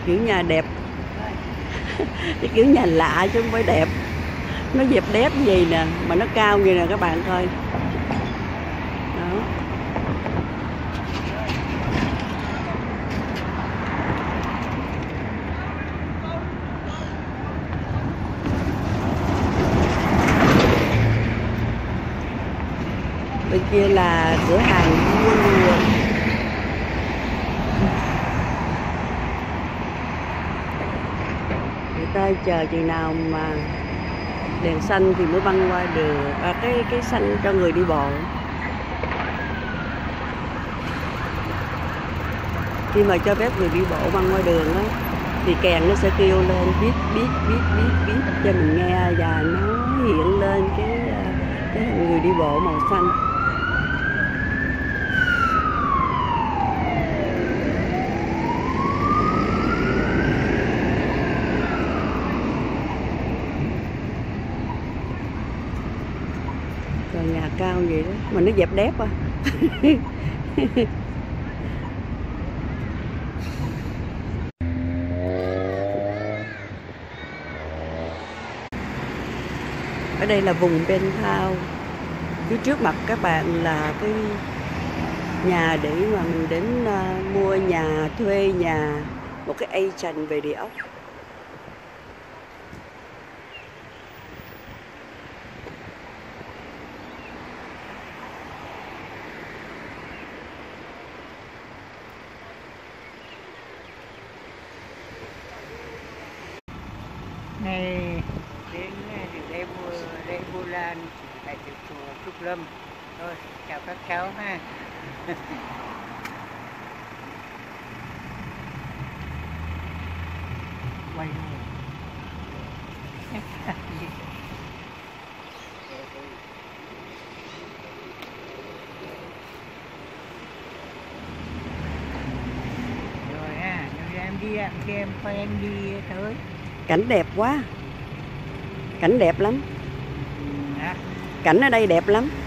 kiểu nhà đẹp. Cái kiểu nhà lạ chứ không phải đẹp. Nó dẹp đép gì nè, mà nó cao gì nè các bạn coi. Đó. Bên kia là cửa hàng mua lùa. Người ta chờ chừng nào mà đèn xanh thì mới băng qua đường, cái xanh cho người đi bộ. Khi mà cho phép người đi bộ băng qua đường á thì kèn nó sẽ kêu lên biết cho mình nghe, và nó hiện lên cái người đi bộ màu xanh. Rồi nhà cao vậy đó mà nó dẹp đép à. Ở đây là vùng penthouse. Phía trước mặt các bạn là cái nhà để mà mình đến mua nhà, thuê nhà, một cái agent về địa ốc. Này đến đây Vu Lan tại chùa Trúc Lâm. Thôi chào các cháu ha. Quay luôn. Rồi ha, rồi em đi em coi em đi tới. Cảnh đẹp quá. Cảnh đẹp lắm. Hả? Cảnh ở đây đẹp lắm.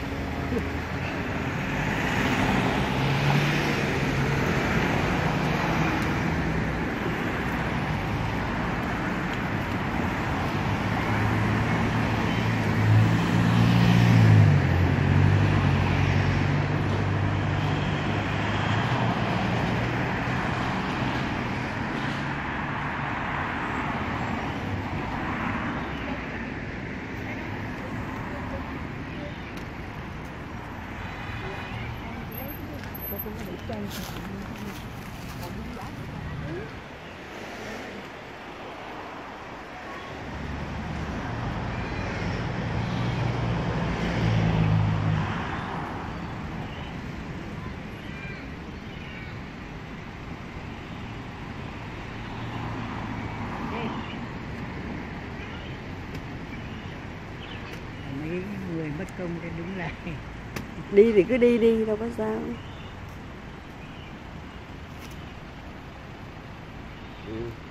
Mấy người mất công để đứng lại. Đi thì cứ đi đâu có sao. Ừ.